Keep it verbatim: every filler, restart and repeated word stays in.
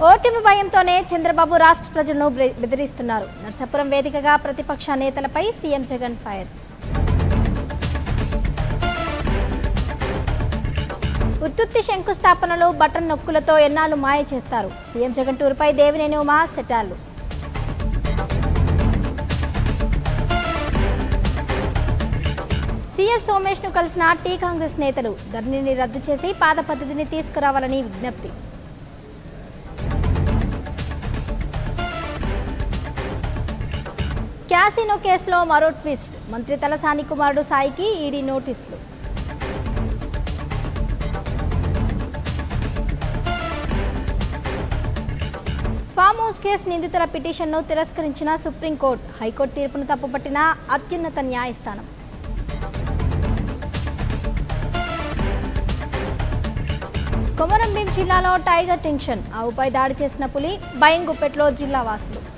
ఓటమి భయంతోనే చంద్రబాబు రాష్ట్ర ప్రజలను బెదిరిస్తున్నారు. నర్సాపురం వేదికగా ప్రతిపక్ష నేతలపై సీఎం జగన్ ఫైర్. ఉత్తుత్తి శంకుస్థాపనలు బటన్ నొక్కులతో ఎన్నాళ్ళు మాయ చేస్తారు. సీఎం జగన్ టూర్పై దేవినేని ఉమా సెటార్లు. సీఎస్ సోమేష్ ను కలిసిన టీ కాంగ్రెస్ నేతలు ధరణిని రద్దు చేసి పాత పద్ధతిని తీసుకురావాలని విజ్ఞప్తి. క్యాసినో కేసులో మరో ట్విస్ట్. మంత్రి తలసాని కుమారుడు సాయికి ఈడీ నోటీసులు. ఫామ్ హౌస్ కేసు నిందితుల పిటిషన్ను తిరస్కరించిన సుప్రీంకోర్టు. హైకోర్టు తీర్పును తప్పుపట్టిన అత్యున్నత న్యాయస్థానం. కొమరంభీం జిల్లాలో టైగర్ టెన్షన్. ఆవుపై దాడి చేసిన పులి. భయం గుప్పెట్లో జిల్లా వాసులు.